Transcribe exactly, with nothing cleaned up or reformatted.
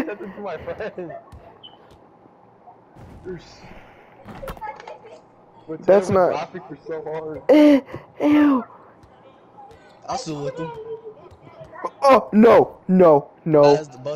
sent it to my friend. That's not. Laughing for so hard. Ew. I still lick them. Oh no, no, no. As the